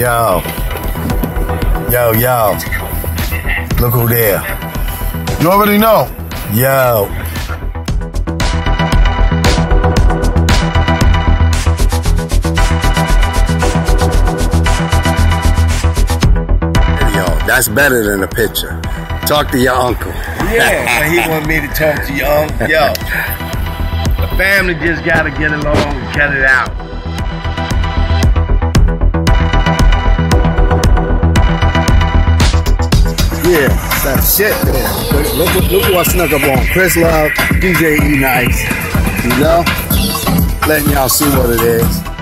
Yo. Yo. Look who there. You already know. Yo. That's better than a picture. Talk to your uncle. Yeah, but he wanted me to talk to your uncle. Yo, the family just gotta get along and cut it out. Yeah, that's shit, man. Look who I snuck up on. Chris Love, DJ E Nice. You know? Letting y'all see what it is.